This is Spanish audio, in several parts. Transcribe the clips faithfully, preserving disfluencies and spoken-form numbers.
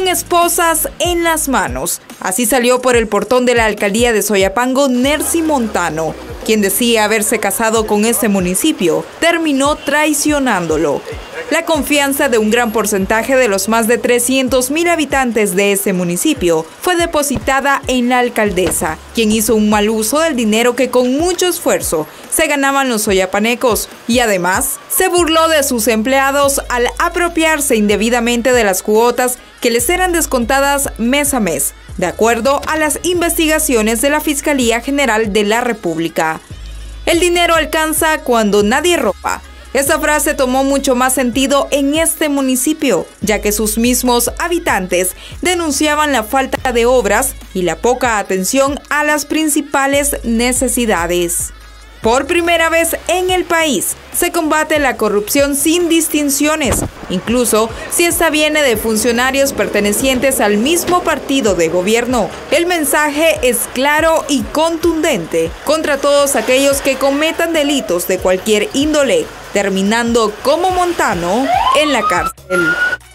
con esposas en las manos. Así salió por el portón de la alcaldía de Soyapango Nercy Montano, quien decía haberse casado con ese municipio, terminó traicionándolo. La confianza de un gran porcentaje de los más de trescientos mil habitantes de ese municipio fue depositada en la alcaldesa, quien hizo un mal uso del dinero que con mucho esfuerzo se ganaban los soyapanecos y además se burló de sus empleados al apropiarse indebidamente de las cuotas que les eran descontadas mes a mes, de acuerdo a las investigaciones de la Fiscalía General de la República. El dinero alcanza cuando nadie roba. Esta frase tomó mucho más sentido en este municipio, ya que sus mismos habitantes denunciaban la falta de obras y la poca atención a las principales necesidades. Por primera vez en el país, se combate la corrupción sin distinciones, incluso si esta viene de funcionarios pertenecientes al mismo partido de gobierno. El mensaje es claro y contundente contra todos aquellos que cometan delitos de cualquier índole, terminando como Montano en la cárcel.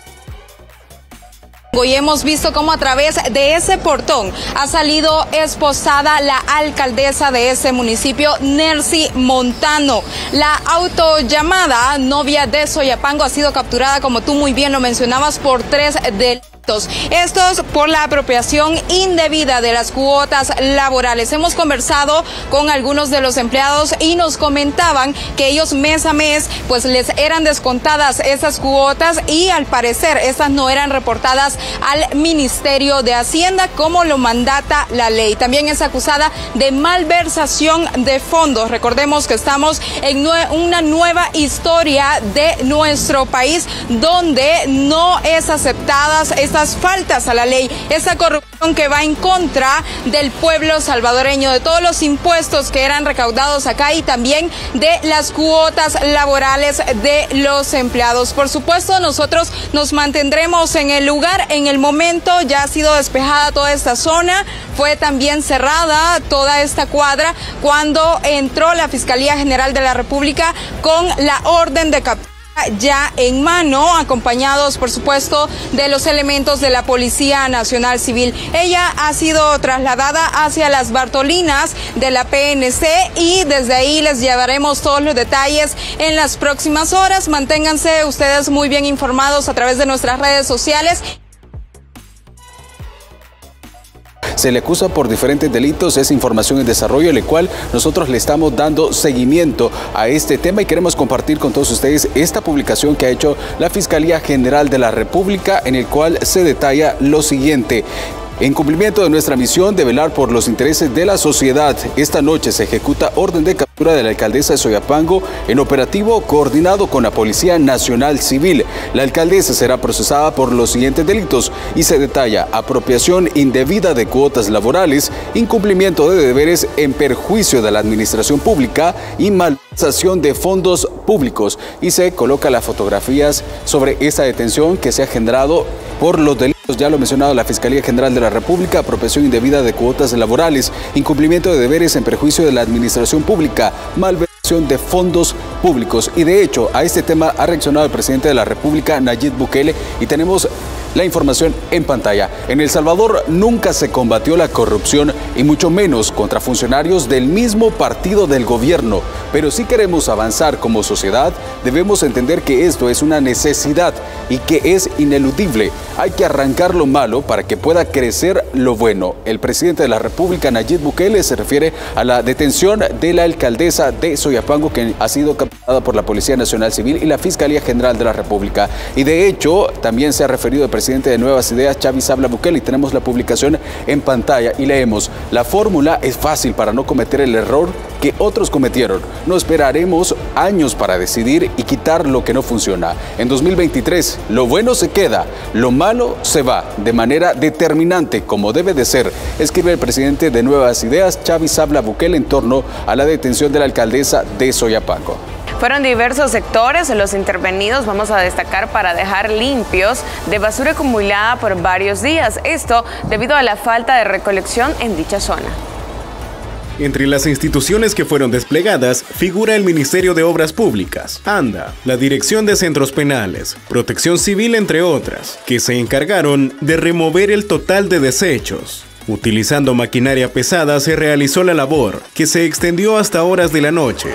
Y hemos visto cómo a través de ese portón ha salido esposada la alcaldesa de ese municipio, Nercy Montano. La autollamada novia de Soyapango ha sido capturada, como tú muy bien lo mencionabas, por tres delitos. Estos por la apropiación indebida de las cuotas laborales. Hemos conversado con algunos de los empleados y nos comentaban que ellos mes a mes pues les eran descontadas esas cuotas y al parecer estas no eran reportadas al Ministerio de Hacienda como lo mandata la ley. También es acusada de malversación de fondos. Recordemos que estamos en una nueva historia de nuestro país donde no es aceptadas estas faltas a la ley, esa corrupción que va en contra del pueblo salvadoreño, de todos los impuestos que eran recaudados acá y también de las cuotas laborales de los empleados. Por supuesto, nosotros nos mantendremos en el lugar. En el momento ya ha sido despejada toda esta zona, fue también cerrada toda esta cuadra cuando entró la Fiscalía General de la República con la orden de captura ya en mano, acompañados por supuesto de los elementos de la Policía Nacional Civil. Ella ha sido trasladada hacia las Bartolinas de la P N C y desde ahí les llevaremos todos los detalles en las próximas horas. Manténganse ustedes muy bien informados a través de nuestras redes sociales. Se le acusa por diferentes delitos, es información en desarrollo, en la cual nosotros le estamos dando seguimiento a este tema y queremos compartir con todos ustedes esta publicación que ha hecho la Fiscalía General de la República, en el cual se detalla lo siguiente. En cumplimiento de nuestra misión de velar por los intereses de la sociedad, esta noche se ejecuta orden de captura de la alcaldesa de Soyapango en operativo coordinado con la Policía Nacional Civil. La alcaldesa será procesada por los siguientes delitos y se detalla: apropiación indebida de cuotas laborales, incumplimiento de deberes en perjuicio de la administración pública y malversación de fondos públicos. Y se coloca las fotografías sobre esta detención que se ha generado por los delitos. Ya lo ha mencionado la Fiscalía General de la República: apropiación indebida de cuotas laborales, incumplimiento de deberes en perjuicio de la administración pública, malversación de fondos públicos. Y de hecho, a este tema ha reaccionado el presidente de la República, Nayib Bukele, y tenemos la información en pantalla. En El Salvador nunca se combatió la corrupción y mucho menos contra funcionarios del mismo partido del gobierno. Pero si queremos avanzar como sociedad, debemos entender que esto es una necesidad y que es ineludible. Hay que arrancar lo malo para que pueda crecer lo bueno. El presidente de la República, Nayib Bukele, se refiere a la detención de la alcaldesa de Soyapango, que ha sido capturada por la Policía Nacional Civil y la Fiscalía General de la República. Y de hecho, también se ha referido el presidente de Nuevas Ideas, Chavi Sabla Bukele, y tenemos la publicación en pantalla y leemos: la fórmula es fácil para no cometer el error que otros cometieron. No esperaremos años para decidir y quitar lo que no funciona. En dos mil veintitrés, lo bueno se queda, lo malo se va, de manera determinante, como debe de ser, escribe el presidente de Nuevas Ideas, Chavi Sabla Bukele, en torno a la detención de la alcaldesa de Soyapango. Fueron diversos sectores los intervenidos, vamos a destacar, para dejar limpios de basura acumulada por varios días. Esto debido a la falta de recolección en dicha zona. Entre las instituciones que fueron desplegadas figura el Ministerio de Obras Públicas, ANDA, la Dirección de Centros Penales, Protección Civil, entre otras, que se encargaron de remover el total de desechos. Utilizando maquinaria pesada se realizó la labor, que se extendió hasta horas de la noche.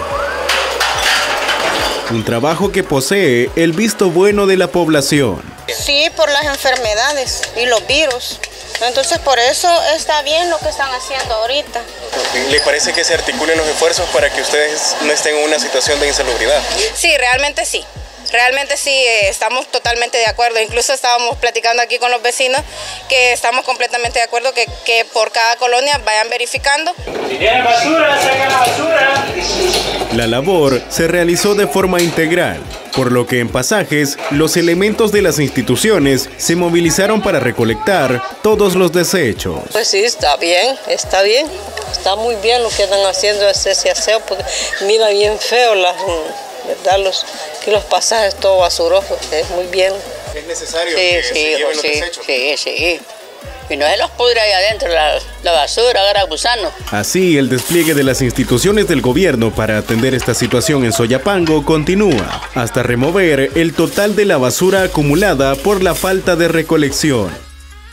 Un trabajo que posee el visto bueno de la población. Sí, por las enfermedades y los virus. Entonces por eso está bien lo que están haciendo ahorita. ¿Le parece que se articulen los esfuerzos para que ustedes no estén en una situación de insalubridad? Sí, realmente sí. Realmente sí, eh, estamos totalmente de acuerdo. Incluso estábamos platicando aquí con los vecinos que estamos completamente de acuerdo que, que por cada colonia vayan verificando. Si tienen basura, saquen la basura. La labor se realizó de forma integral, por lo que en pasajes los elementos de las instituciones se movilizaron para recolectar todos los desechos. Pues sí, está bien, está bien. Está muy bien lo que están haciendo ese aseo, porque mira bien feo las... ¿verdad? Los, que los pasajes todo basuroso, es muy bien. ¿Es necesario sí, que sí, se lleven sí, los desechos? Sí, sí. Y no se los pudre ahí adentro, la, la basura, agarra gusano. Así, el despliegue de las instituciones del gobierno para atender esta situación en Soyapango continúa, hasta remover el total de la basura acumulada por la falta de recolección.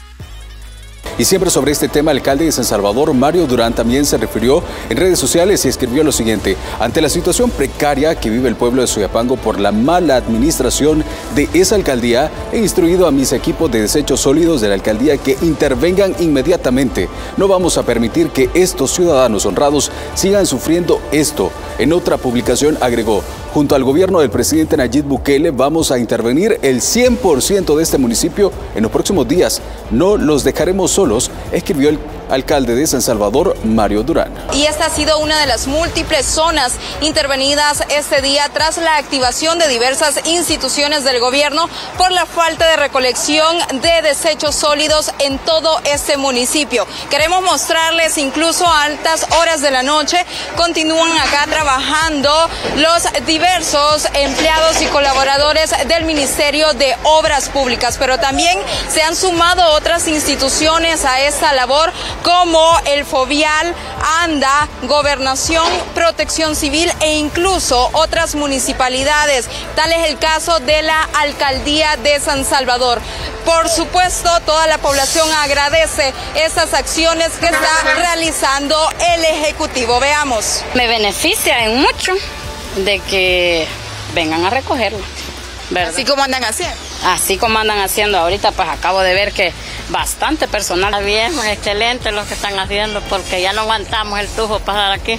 Y siempre sobre este tema, el alcalde de San Salvador, Mario Durán, también se refirió en redes sociales y escribió lo siguiente: ante la situación precaria que vive el pueblo de Soyapango por la mala administración de esa alcaldía, he instruido a mis equipos de desechos sólidos de la alcaldía que intervengan inmediatamente. No vamos a permitir que estos ciudadanos honrados sigan sufriendo esto. En otra publicación agregó: junto al gobierno del presidente Nayib Bukele vamos a intervenir el cien por ciento de este municipio en los próximos días. No los dejaremos solos, escribió el alcalde de San Salvador, Mario Durán. Y esta ha sido una de las múltiples zonas intervenidas este día tras la activación de diversas instituciones del gobierno por la falta de recolección de desechos sólidos en todo este municipio. Queremos mostrarles incluso a altas horas de la noche continúan acá trabajando los diversos empleados y colaboradores del Ministerio de Obras Públicas, pero también se han sumado otras instituciones a esta labor, como el Fovial, ANDA, Gobernación, Protección Civil e incluso otras municipalidades. Tal es el caso de la Alcaldía de San Salvador. Por supuesto, toda la población agradece estas acciones que está realizando el Ejecutivo. Veamos. Me beneficia en mucho de que vengan a recogerlo, ¿verdad? Así como andan haciendo. Así como andan haciendo ahorita, pues acabo de ver que bastante personal. Está bien, excelente lo que están haciendo, porque ya no aguantamos el tufo pasar aquí.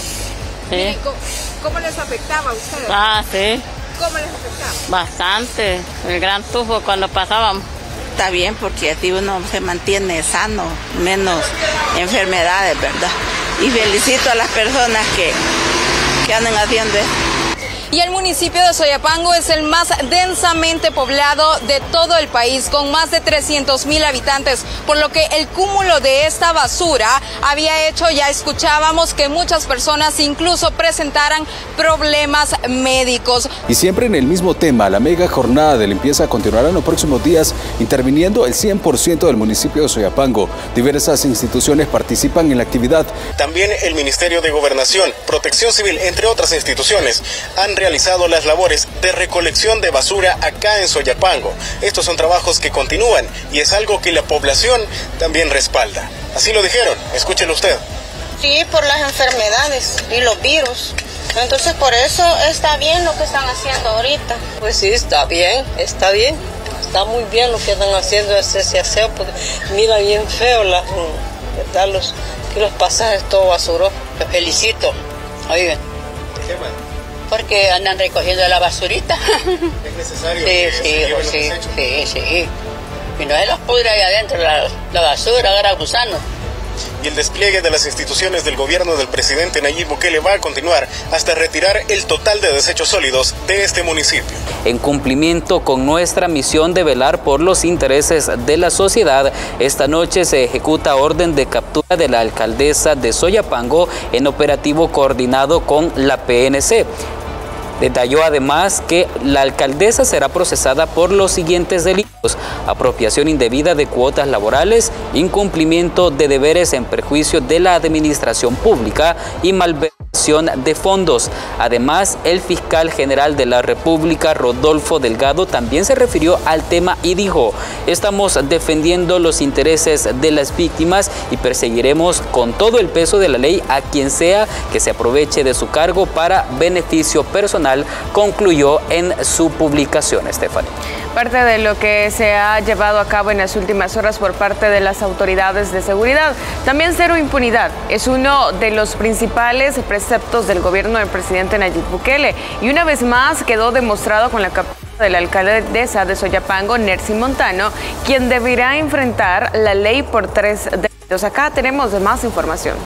Sí. ¿Cómo, ¿Cómo les afectaba a ustedes? Ah, sí. ¿Cómo les afectaba? Bastante, el gran tufo cuando pasábamos. Está bien, porque así uno se mantiene sano, menos enfermedades, ¿verdad? Y felicito a las personas que, que andan haciendo esto. Y el municipio de Soyapango es el más densamente poblado de todo el país, con más de trescientos mil habitantes, por lo que el cúmulo de esta basura había hecho, ya escuchábamos, que muchas personas incluso presentaran problemas médicos. Y siempre en el mismo tema, la mega jornada de limpieza continuará en los próximos días, interviniendo el cien por ciento del municipio de Soyapango. Diversas instituciones participan en la actividad. También el Ministerio de Gobernación, Protección Civil, entre otras instituciones, han realizado las labores de recolección de basura acá en Soyapango. Estos son trabajos que continúan y es algo que la población también respalda. Así lo dijeron, escúchelo usted. Sí, por las enfermedades y los virus. Entonces por eso está bien lo que están haciendo ahorita. Pues sí, está bien, está bien. Está muy bien lo que están haciendo ese aseo, porque mira bien feo las, ¿verdad? Los, que los pasajes todo basuroso. Te felicito. Oigan. ¿Por qué, man? Porque andan recogiendo la basurita. ¿Es necesario sí, que sí, se lleven los sí, desechos? sí, sí. Y no se los pudre ahí adentro, la, la basura, agarra gusano. Y el despliegue de las instituciones del gobierno del presidente Nayib Bukele va a continuar hasta retirar el total de desechos sólidos de este municipio. En cumplimiento con nuestra misión de velar por los intereses de la sociedad, esta noche se ejecuta orden de captura de la alcaldesa de Soyapango en operativo coordinado con la P N C. Detalló además que la alcaldesa será procesada por los siguientes delitos: apropiación indebida de cuotas laborales, incumplimiento de deberes en perjuicio de la administración pública y malversación de fondos. Además, el fiscal general de la República, Rodolfo Delgado, también se refirió al tema y dijo: estamos defendiendo los intereses de las víctimas y perseguiremos con todo el peso de la ley a quien sea que se aproveche de su cargo para beneficio personal, concluyó en su publicación. Estefany. Parte de lo que se ha llevado a cabo en las últimas horas por parte de las autoridades de seguridad. También cero impunidad es uno de los principales preceptos del gobierno del presidente Nayib Bukele, y una vez más quedó demostrado con la captura de la alcaldesa de Soyapango, Nercy Montano, quien deberá enfrentar la ley por tres delitos. Acá tenemos más información.